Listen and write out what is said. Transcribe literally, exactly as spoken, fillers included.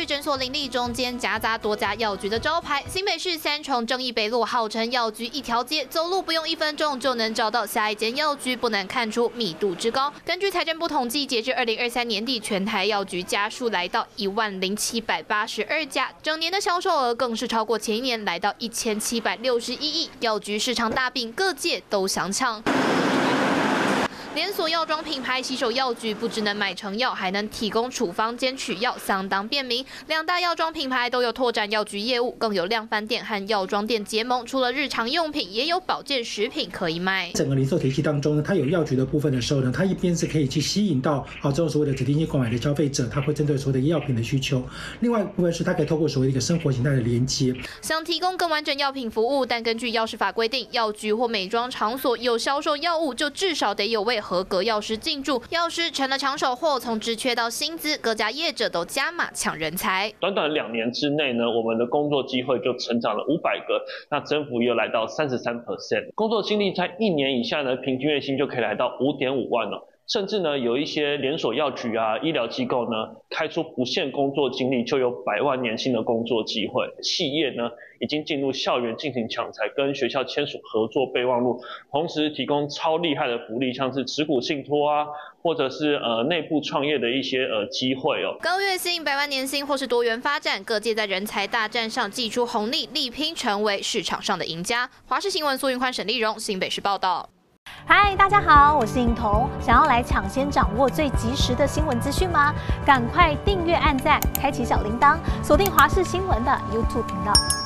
区诊所林立中间夹杂多家药局的招牌。新北市三重正义北路号称药局一条街，走路不用一分钟就能找到下一间药局，不难看出密度之高。根据财政部统计，截至二零二三年底，全台药局家数来到一万零七百八十二家，整年的销售额更是超过前一年，来到一千七百六十一亿。药局市场大饼，各界都想抢。 连锁药妆品牌洗手药局不只能买成药，还能提供处方兼取药，相当便民。两大药妆品牌都有拓展药局业务，更有量贩店和药妆店结盟。除了日常用品，也有保健食品可以卖。 整个零售体系当中呢，它有药局的部分的时候呢，它一边是可以去吸引到啊这种所谓的指定性购买的消费者，它会针对所谓的药品的需求；另外一部分是它可以透过所谓的一个生活形态的连接， 想提供更完整药品服务，但根据药事法规定，药局或美妆场所有销售药物，就至少得有为 合格药师进驻，药师成了长手货，从职缺到薪资，各家业者都加码抢人才。 短短两年之内呢，我们的工作机会就成长了五百个，那增幅又来到三十三 percent。工作经历在一年以下呢，平均月薪就可以来到五点五万了。 甚至呢，有一些连锁药局啊、医疗机构呢，开出不限工作经历就有百万年薪的工作机会。企业呢，已经进入校园进行抢才，跟学校签署合作备忘录，同时提供超厉害的福利，像是持股信托啊，或者是呃内部创业的一些呃机会哦。 高月薪、百万年薪或是多元发展，各界在人才大战上祭出红利，力拼成为市场上的赢家。华视新闻苏云宽、沈丽蓉，新北市报道。 嗨，大家好，我是颖彤。想要来抢先掌握最及时的新闻资讯吗？赶快订阅、按赞、开启小铃铛，锁定华视新闻的 YouTube 频道。